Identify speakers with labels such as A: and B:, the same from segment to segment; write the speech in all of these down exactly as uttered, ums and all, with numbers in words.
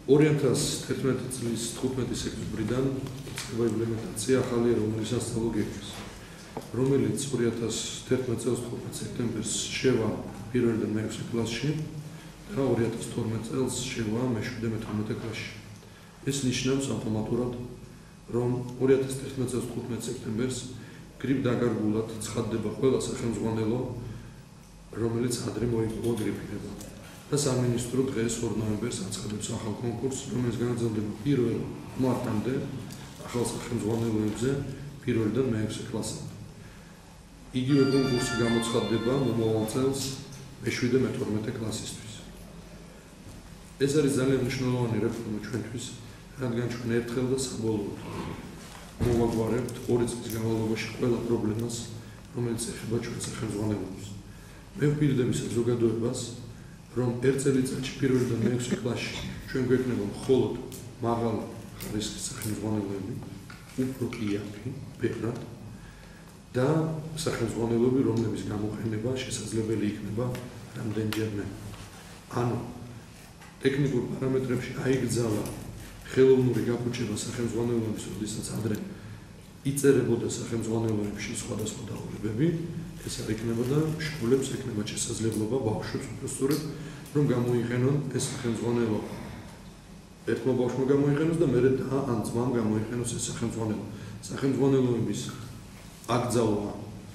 A: ორი ათას თერთმეტი წლის თხუთმეტი სექტემბრიდან იწყება იმპლემენტაცია ახალი ეროვნული სასწავლებლობის, რომელიც ორი ათას თერთმეტი წელს თხუთმეტი სექტემბერს შევა პირველიდან მეექვსე კლასში და ორი ათას თორმეტი წელს შევა მეშვიდე მეთორმეტე კლასში. ეს ნიშნავს ავტომატურად, რომ ორი ათას თერთმეტი წელს თხუთმეტი სექტემბერს გრიპ დაკარგულად ცხადდება ყველა სახელმძღვანელო, რომელიც ადრე მოიპოვა გრიპირება. და სამინისტრო დღეს ორ ნოემბერს აცხადებს ახალ კონკურსს, რომელიც განაგრძელდება პირველ მარტამდე ახალ სახელმძღვანელოებზე პირველიდან მეექვსე კლასამდე. იგივე კონკურსი გამოცხადდება მომავალ წელს მეშვიდე მეთორმეტე კლასისთვის. ეს არის ძალიან მნიშვნელოვანი რეფორმა ჩვენთვის, რადგან ჩვენ ერთხელ და საბოლოოდ მოვაგვარებთ ორი წლის განმავლობაში ყველა პრობლემას, რომელიც ეხება ჩვენ სახელმძღვანელობას. მე ვპირდები საზოგადოებას, რომ ერთ წელიწადში პირველიდან მეექვსე კლასში ჩვენ გვექნება მხოლოდ მაღალი ხარისხის სახელმძღვანელოები, უფრო იაფი, ბევრად და სახელმძღვანელოები, რომლების გამოყენება შესაძლებელი იქნება რამდენჯერმე. ანუ ტექნიკურ პარამეტრებში აიგრძალა ხელოვნური გაფუჭება სახელმძღვანელოების, როდესაც ადრე იწერებოდა სახელმძღვანელოებში სხვადასხვა დაავადებები, ეს არ იქნებოდა შკოლებს ექნება შესაძლებლობა ბავშვებს უпростоრებ, რომ გამოიყენონ ეს სახელმძღვანელო. ერთმა ბავშვმა გამოიყენოს და მერე და ან ძმამ გამოიყენოს ეს სახელმძღვანელო. სახელმძღვანელოების აკრძალვა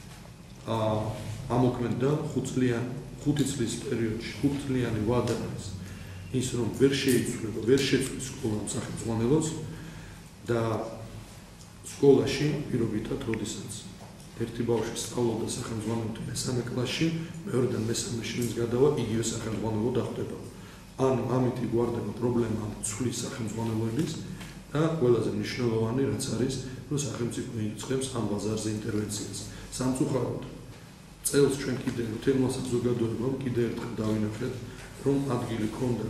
A: ამოქმედდა ხუთი წლის პერიოდში, ხუთწლიანი ვადა არის ის, რომ ვერ შეიცვლება, ვერ შეცვლის სკოლამ სახელმძღვანელოს და სკოლაში პირობითად, როდესაც ერთი ბავშვი სწავლობდა სახელმძღვანელოთი მესამე კლასში, მეორედან მესამეში ვინც გადავა, იგივე სახელმძღვანელო დახვდება. ანუ ამით იგوارდება პრობლემა ცვლის სახელმძღვანელოების და ყველაზე მნიშვნელოვანი რაც არის, რომ სახელმწიფო იწყებს ამ ბაზარზე ინტერვენციას. სამწუხაროდ, წელს ჩვენ კიდევ მთელმა საზოგადოებამ კიდევ ერთხელ დავინახეთ, რომ ადგილი ჰქონდა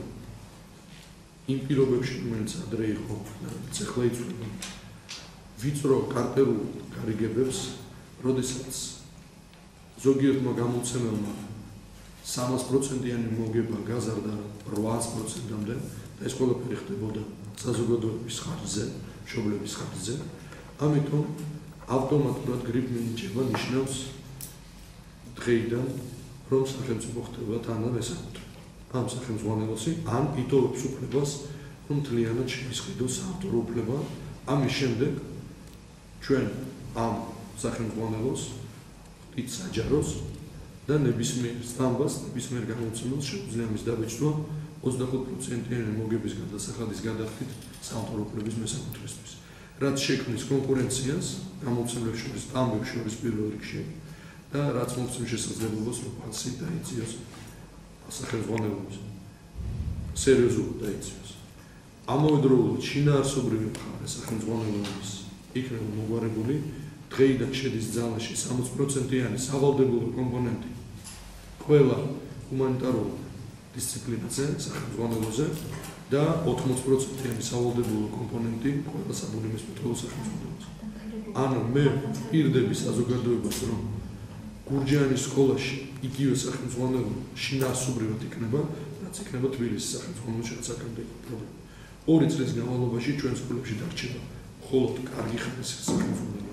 A: იმ პირობებში, რომელიც ადრე იყო, რაც ახლა იცვლება ვიწრო კარტერულ გარიგებებს, როდესაც ზოგიერთმა გამოცემელმა სამას პროცენტიანი მოგება გაზარდა რვაას პროცენტამდე და ეს ყველაფერი ხდებოდა საზოგადოების ხარჯზე, მშობლების ხარჯზე. ამიტომ ავტომატურად გრიპ მინიჭება ნიშნავს დღეიდან, რომ სახელმწიფო ხდება თანა მესაკუთრე ამ სახელმძღვანელოსი, ან იტოვებს უფლებას, რომ მთლიანად შეისყიდოს საავტორო უფლება. ამის შემდეგ ჩვენ ამ სახელმძღვანელოს ვხდით საჯაროს და ნებისმიერ სტამბას, ნებისმიერ გამოცემელს შეუძლია მის დაბეჭდვა ოცდახუთ პროცენტიანი მოგების გადასახადის გადახდით საავტორო უფლების მესაკუთრესთვის, რაც შექმნის კონკურენციას გამოცემლებს შორის, სტამბებს შორის პირველ რიგში და რაც მოგცემს შესაძლებლობას, რომ ფასი დაიწიოს სახელმძღვანელოებს, სერიოზულად დაიწიოს. ამავდროულად შინაარსობრივი მხარე სახელმძღვანელოების იქნება მოგვარებული, დღეიდან შედის ძალაში სამოცი პროცენტიანი სავალდებულო კომპონენტი ყველა ჰუმანიტარულ დისციპლინაზე, სახელმძღვანელოზე და ოთხმოცი პროცენტიანი სავალდებულო კომპონენტი ყველა საბუნებისმეტყველო სახელმძღვანელოზე. ანუ მე ვპირდები საზოგადოებას, რომ გურჯაანის სკოლაში იგივე სახელმძღვანელო შინაარსობრივად იქნება, რაც იქნება თბილისის სახელმძღვანელოში, რაც აქამდე იყო პრობლემა. ორი წლის განმავლობაში ჩვენ სკოლებში დარჩება მხოლოდ კარგი ხარისხის სახელმძღვანელოები.